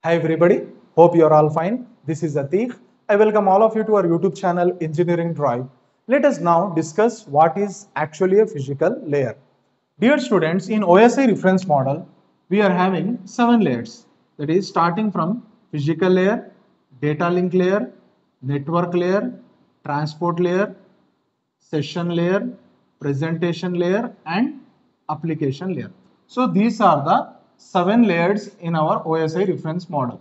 Hi everybody, hope you are all fine. This is Atik. I welcome all of you to our YouTube channel Engineering Drive. Let us now discuss what is actually a physical layer. Dear students, in OSI reference model, we are having 7 layers. That is starting from physical layer, data link layer, network layer, transport layer, session layer, presentation layer and application layer. So these are the 7 layers in our OSI reference model.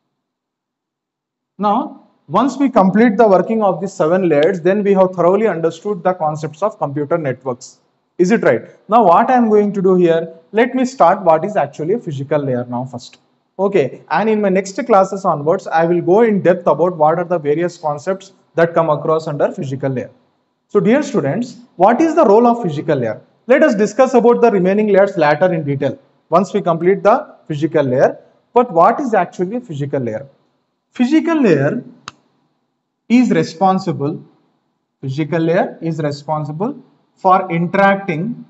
Now, once we complete the working of these 7 layers, then we have thoroughly understood the concepts of computer networks. Is it right? Now, what I am going to do here, let me start what is actually a physical layer now first. Okay, and in my next classes onwards, I will go in depth about what are the various concepts that come across under physical layer. So dear students, what is the role of physical layer? Let us discuss about the remaining layers later in detail once we complete the physical layer. But what is actually a physical layer? Physical layer is responsible for interacting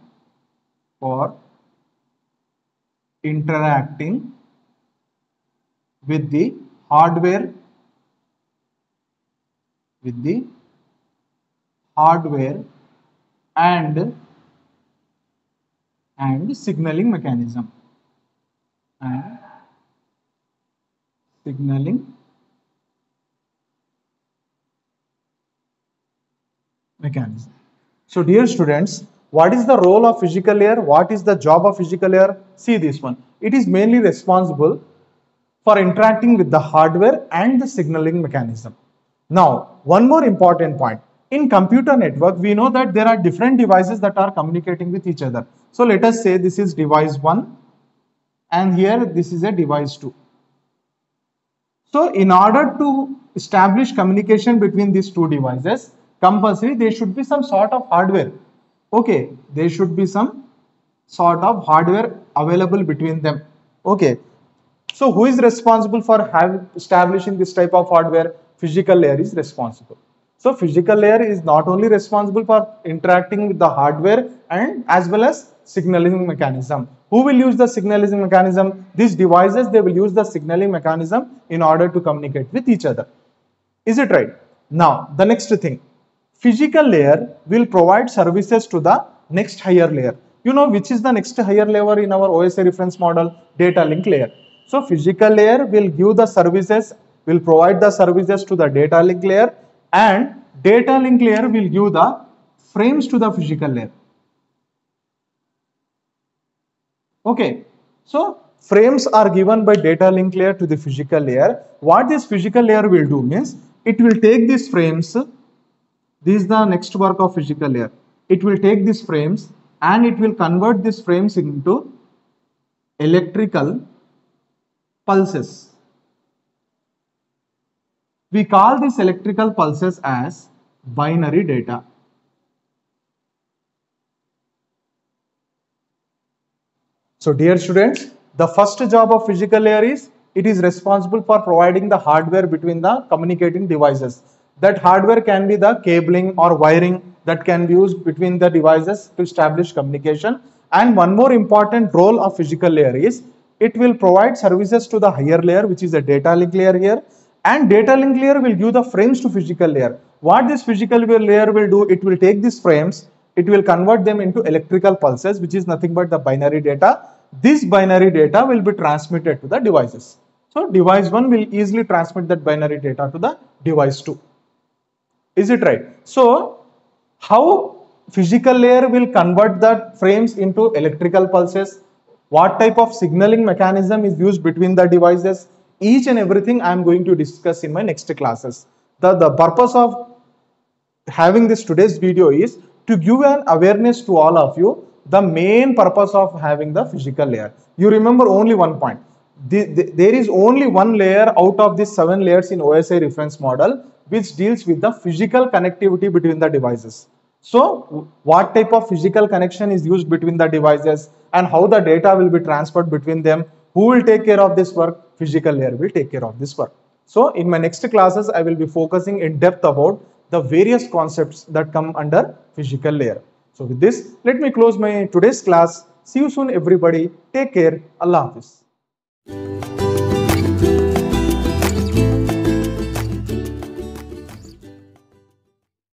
with the hardware and signaling mechanism So dear students, what is the role of physical layer? What is the job of physical layer? See this one. It is mainly responsible for interacting with the hardware and the signaling mechanism. Now, one more important point. In computer network, we know that there are different devices that are communicating with each other. So let us say this is device 1 and here this is a device 2. So in order to establish communication between these two devices, compulsory there should be some sort of hardware. Okay, there should be some sort of hardware available between them. Okay, so who is responsible for establishing this type of hardware? Physical layer is responsible. So physical layer is not only responsible for interacting with the hardware and as well as signaling mechanism. Who will use the signaling mechanism? These devices, they will use the signaling mechanism in order to communicate with each other. Is it right? Now, the next thing. Physical layer will provide services to the next higher layer. You know which is the next higher layer in our OSI reference model? Data link layer. So physical layer will give the services, will provide the services to the data link layer, and data link layer will give the frames to the physical layer. Okay, so frames are given by data link layer to the physical layer. What this physical layer will do means it will take these frames. This is the next work of physical layer. It will take these frames and it will convert these frames into electrical pulses. We call these electrical pulses as binary data. So dear students, the first job of physical layer is it is responsible for providing the hardware between the communicating devices. That hardware can be the cabling or wiring that can be used between the devices to establish communication. And one more important role of physical layer is it will provide services to the higher layer, which is a data link layer here. And data link layer will give the frames to physical layer. What this physical layer will do, it will take these frames, it will convert them into electrical pulses, which is nothing but the binary data. This binary data will be transmitted to the devices. So device 1 will easily transmit that binary data to the device 2. Is it right? So how physical layer will convert the frames into electrical pulses? What type of signaling mechanism is used between the devices? Each and everything I am going to discuss in my next classes. The purpose of having this today's video is to give an awareness to all of you the main purpose of having the physical layer. You remember only one point. There is only one layer out of these 7 layers in OSI reference model which deals with the physical connectivity between the devices. So what type of physical connection is used between the devices and how the data will be transferred between them? Who will take care of this work? Physical layer will take care of this work. So in my next classes, I will be focusing in depth about the various concepts that come under physical layer. So with this, let me close my today's class. See you soon everybody. Take care. Allah Hafiz.